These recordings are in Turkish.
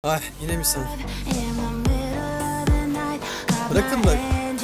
Ay yine mi sen? Bırakın bak.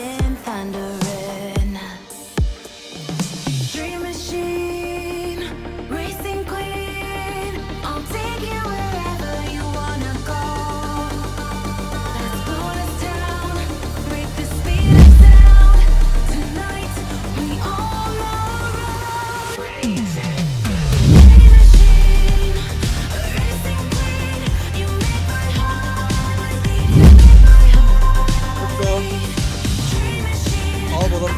Al bakalım.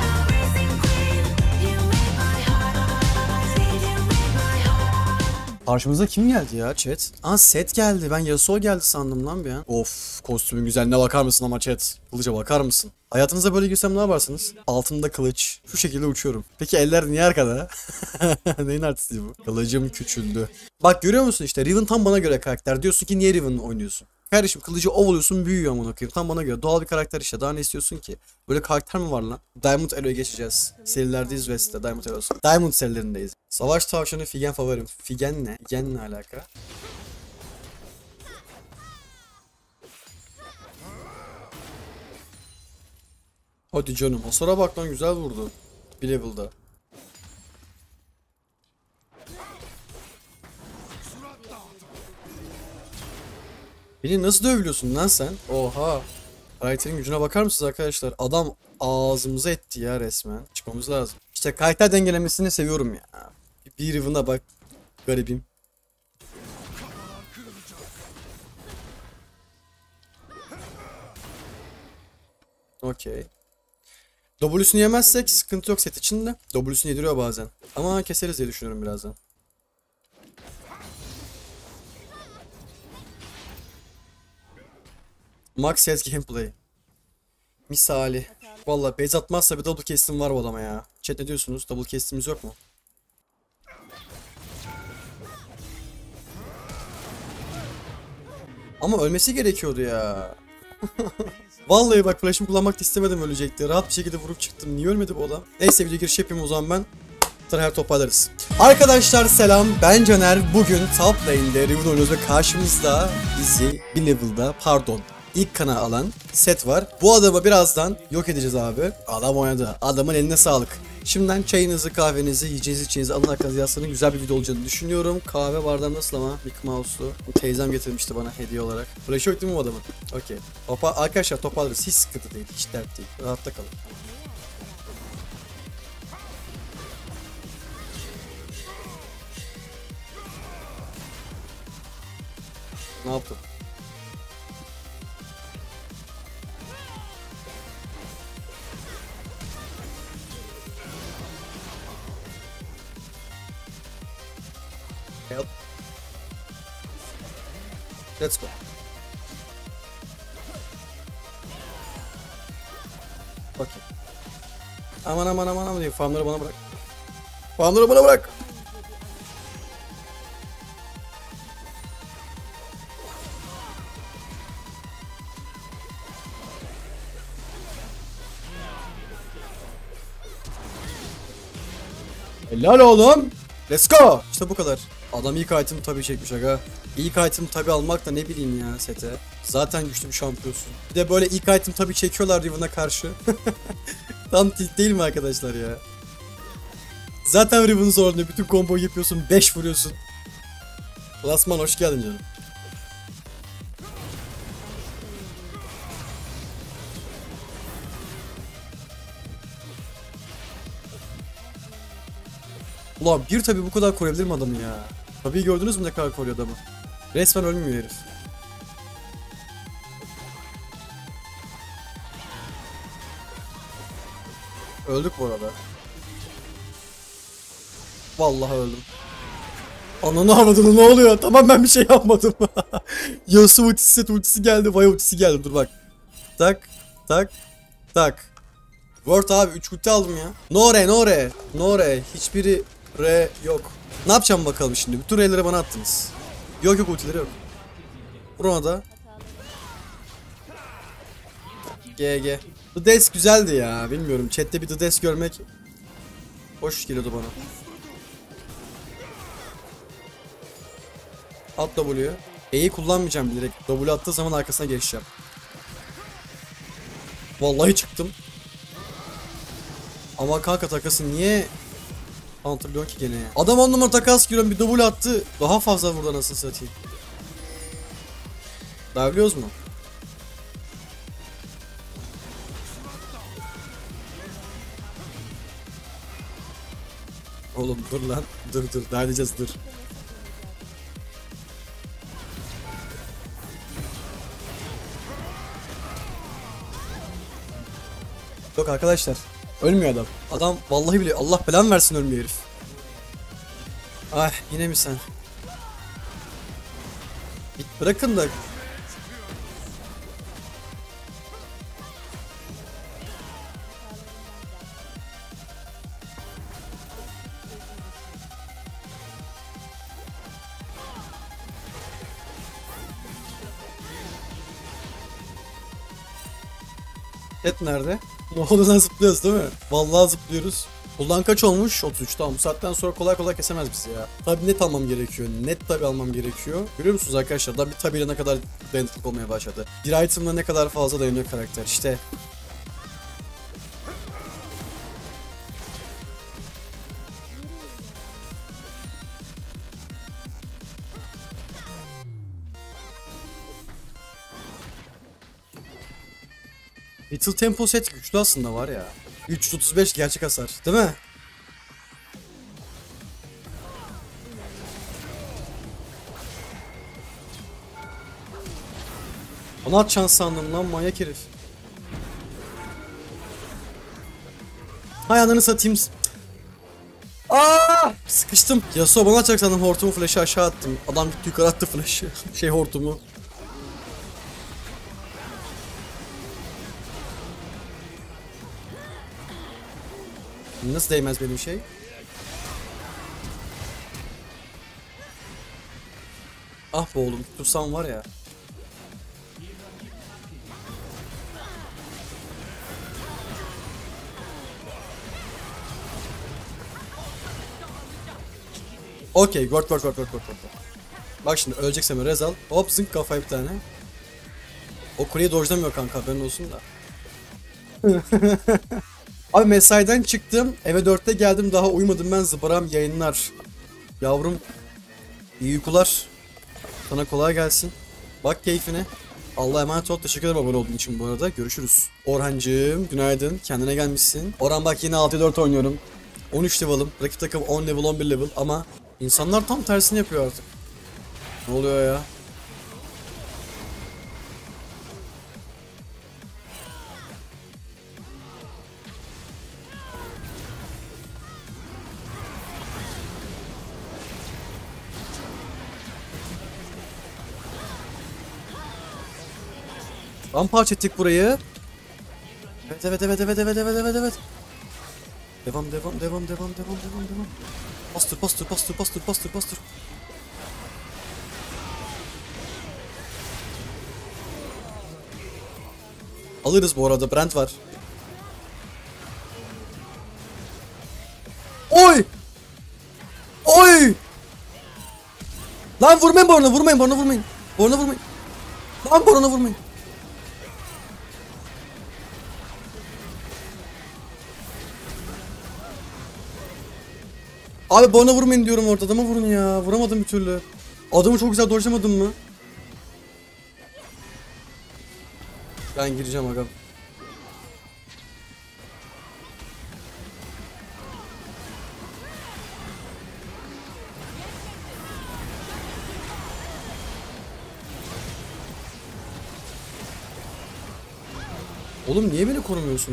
Karşımıza kim geldi ya chat? Aa Set geldi. Ben Yasuo geldi sandım lan bir an. Of kostümün güzelliğine bakar mısın ama chat? Kılıca bakar mısın? Hayatınıza böyle girsem ne yaparsınız? Altımda kılıç. Şu şekilde uçuyorum. Peki eller niye arkada? Neyin artisti bu? Kılıcım küçüldü. Bak görüyor musun işte Riven tam bana göre karakter. Diyorsun ki niye Riven oynuyorsun? Kardeşim kılıcı ovalıyorsun büyüyor amına koyayım. Tam bana göre doğal bir karakter işte. Daha ne istiyorsun ki? Böyle karakter mi var lan? Diamond Elo'ya geçeceğiz. Serilerdeyiz West'te Diamond Elo'su. Diamond serilerindeyiz. Savaş tavşanı Figen favorim. Figen ne? Figen ne alaka? Hadi canım. Hasara bak lan güzel vurdu. Bir level'da. Beni nasıl dövüyorsun lan sen? Oha. Karakterin gücüne bakar mısınız arkadaşlar? Adam ağzımıza etti ya resmen. Çıkmamız lazım. İşte karakter dengelemesini seviyorum ya. Bir Riven'a bak. Garibim. Okey. W'sunu yemezsek sıkıntı yok set içinde. W'sunu yediriyor bazen. Ama keseriz diye düşünüyorum birazdan. Max Set Gameplay. Misali. Valla base atmazsa bir double castim var bu adama ya. Chat ne diyorsunuz? Double castimiz yok mu? Ama ölmesi gerekiyordu ya. Vallahi bak flash'ımı kullanmak da istemedim ölecekti. Rahat bir şekilde vurup çıktım. Niye ölmedi bu adam? Neyse video giriş yapayım o zaman ben. Her toparlarız. Arkadaşlar selam, ben Caner. Bugün top lane'de Riven oynuyoruz ve karşımızda bizi bir level'da ilk kana alan Set var. Bu adamı birazdan yok edeceğiz abi. Adam oynadı. Adamın eline sağlık. Şimdiden çayınızı, kahvenizi, yiyeceğinizi, içeceğinizi alın arkanızı yaslanın. Güzel bir video olacağını düşünüyorum. Kahve bardağı nasıl ama? Mickey Mouse'lu. Teyzem getirmişti bana hediye olarak. Flash yok değil mi bu adamın? Okey. Arkadaşlar toparlarız. Hiç sıkıntı değil. Hiç dert değil. Rahatta kalın. Ne yaptım? Help. Let's go. Okay. Aman diyor. Farmları bana bırak. Farmları bana bırak. Helal oğlum. Let's go. İşte bu kadar. Adam ilk item tabi çekmiş aga. İlk item tabi almak da ne bileyim ya sete. Zaten güçlü bir şampiyonsun. Bir de böyle ilk item tabi çekiyorlar Riven'a karşı. Tam tilt değil mi arkadaşlar ya? Zaten Riven zorluyor. Bütün combo'yu yapıyorsun. 5 vuruyorsun. Lasman hoş geldin canım. Ulan bir tabi bu kadar koruyabilir mi adamı ya? Tabii gördünüz mü ne kadar koruyor adamı? Resmen ölmüyor herif. Öldük bu arada. Vallahi öldüm. Ananı avradını ne oluyor? Tamam ben bir şey yapmadım. Yasuo ultisi geldi. Vay ultisi geldi. Dur bak. Tak. Tak. Tak. Word abi 3 ulti aldım ya. No re. Hiçbiri re yok. Ne yapacağım bakalım şimdi? Bütün re'leri bana attınız. Yok ultileri yok. Buna da. GG. The Desk güzeldi ya. Bilmiyorum. Chat'te bir The Desk görmek hoş geliyordu bana. Alt W. E'yi kullanmayacağım direkt. W attığı zaman arkasına geçeceğim. Vallahi çıktım. Ama kanka takası niye counterlıyor ki gene ya? Adam 10 numara takas giriyorum, bir W attı. Daha fazla vurdu nasıl satayım. Daha biliyoruz mu? Oğlum dur lan. Dur daha edeceğiz dur. Yok arkadaşlar. Ölmüyor adam. Adam vallahi bile Allah belanı versin ölmüyor herif. Ay yine mi sen? Git bırakın da. Et nerede? Ne oldu lan, zıplıyoruz değil mi? Vallahi zıplıyoruz. Kullan kaç olmuş? 33, tamam. Bu saatten sonra kolay kolay kesemez bizi ya. Tabi net almam gerekiyor. Net tabi almam gerekiyor. Görüyor musunuz arkadaşlar? Daha bir tabiyle ne kadar dayanıklık olmaya başladı. Bir item'la ne kadar fazla dayanıyor karakter. İşte. Little Tempo set güçlü aslında var ya. 335 gerçek hasar, değil mi? Ona atacaksın sandım lan, manyak herif. Hay ananı satayım. Aa! Sıkıştım. Yasuo bana atacak sandım, hortumu flash'ı aşağı attım. Adam gitti yukarı attı flash'ı. Hortumu. Nasıl değmez benim şey? Ah be oğlum, tutsam var ya. Okey, gort. Bak şimdi öleceksem Rezal. Hop zınk kafaya bir tane. O kuleyi dojlamıyor kanka, haberin olsun da. Abi mesaiden çıktım, eve 4'te geldim, daha uyumadım ben, zıbaram yayınlar. Yavrum iyi uykular. Sana kolay gelsin. Bak keyfine. Allah'a emanet ol. Teşekkür ederim abone olduğun için bu arada. Görüşürüz. Orhancığım günaydın. Kendine gelmişsin. Orhan bak yine 6-4 oynuyorum. 13 level'ım. Rakip takım 10 level 11 level ama insanlar tam tersini yapıyor artık. Ne oluyor ya? Ramparç ettik burayı. Evet. Devam. Bastır. Alırız bu arada, Brent var. Oy! Lan vurmayın Borna, vurmayın. Borna vurmayın. Lan Borna vurmayın. Abi Borna vurmayın diyorum, orada adama vurun ya. Vuramadım bir türlü. Adamı çok güzel dojlamadım mı? Ben gireceğim agam. Oğlum niye beni korumuyorsunuz?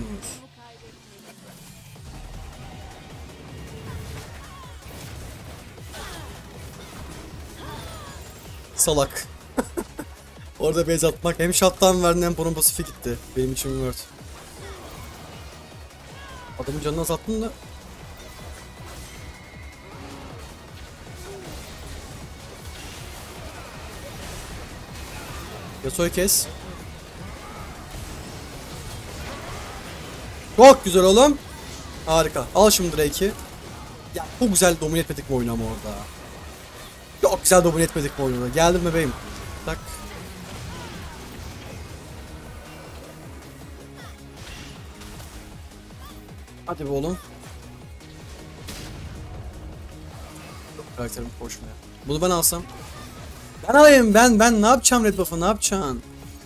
Salak. Orada base atmak hem shot'tan verdi hem Boron pasifi gitti. Benim için word. Adamın canını azalttın da. Yasuo'yu kes. Çok güzel oğlum. Harika. Al şimdi Drake'i. Ya çok güzel domine etmedik mi oyunu ama orada. Çok güzel domine etmedik mi oyunu? Geldim bebeğim. Tak. Hadi be oğlum. Karakterim koşmuyor. Bunu ben alsam. Ben alayım, ben ne yapacağım red buff'ı, ne yapacaksın?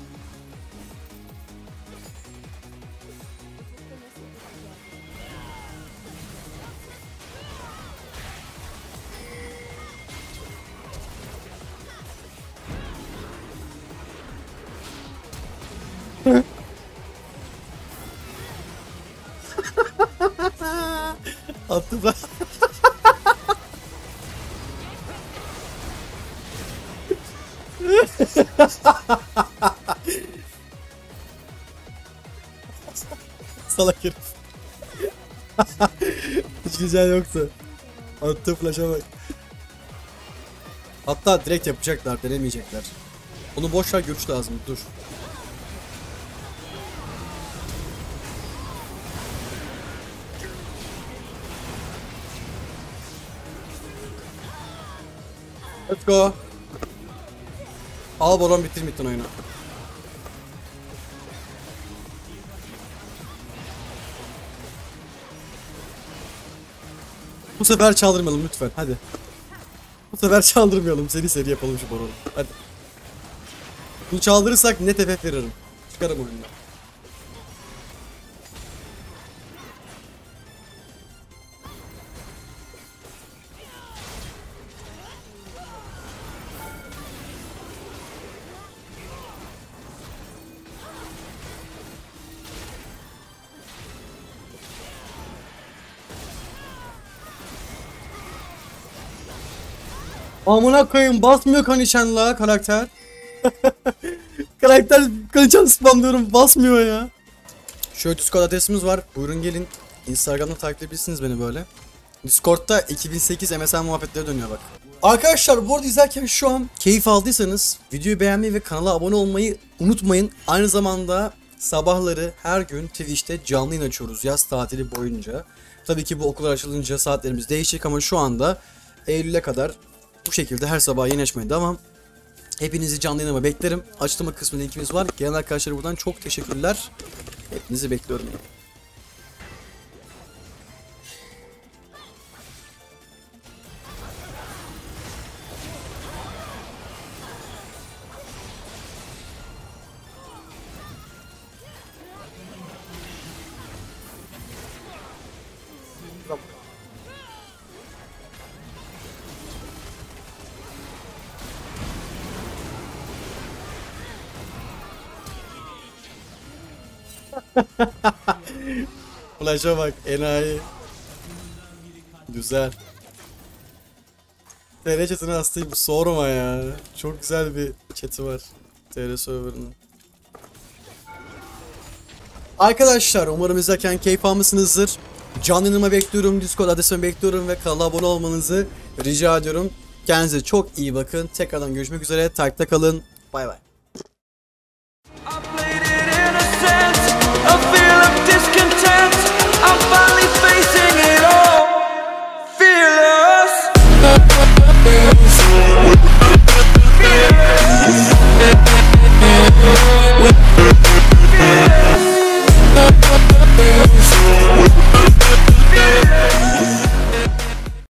Attı ben. Salak herif. Hiç güzel yoktu. Attı flash'a bak. Hatta direkt yapacaklar, denemeyecekler. Onu boş ver, görüş lazım, dur. Let's go. Al Boron, bitir midden oyunu. Bu sefer çaldırmayalım lütfen, hadi. Bu sefer çaldırmayalım, seri yapalım şu Boron'u. Hadi. Bunu çaldırırsak net FF veririm. Çıkarım oyundan. Amına koyayım, basmıyor Kanichan la karakter. Karakter Kanichan spamlıyorum, basmıyor ya. Şöyle Discord adresimiz var. Buyurun gelin. Instagram'da takip edebilirsiniz beni böyle. Discord'da 2008 MSN muhabbetleri dönüyor bak. Arkadaşlar bu arada izlerken şu an keyif aldıysanız videoyu beğenmeyi ve kanala abone olmayı unutmayın. Aynı zamanda sabahları her gün Twitch'te canlı yayın açıyoruz yaz tatili boyunca. Tabii ki bu okullar açılınca saatlerimiz değişecek ama şu anda Eylül'e kadar bu şekilde her sabah yayın açmaya devam. Hepinizi canlı yayınıma beklerim. Açıklama kısmında linkimiz var. Gelen arkadaşlara buradan çok teşekkürler. Hepinizi bekliyorum. Flash'a bak, enayi. Güzel. TR chatine hastayım, sorma ya. Çok güzel bir chat'i var TR server'ının. Arkadaşlar umarım izlerken keyif almışsınızdır. Canlı yayınıma bekliyorum, Discord adresime bekliyorum ve kanala abone olmanızı rica ediyorum. Kendinize çok iyi bakın. Tekrardan görüşmek üzere. Takipte kalın. Bay bay.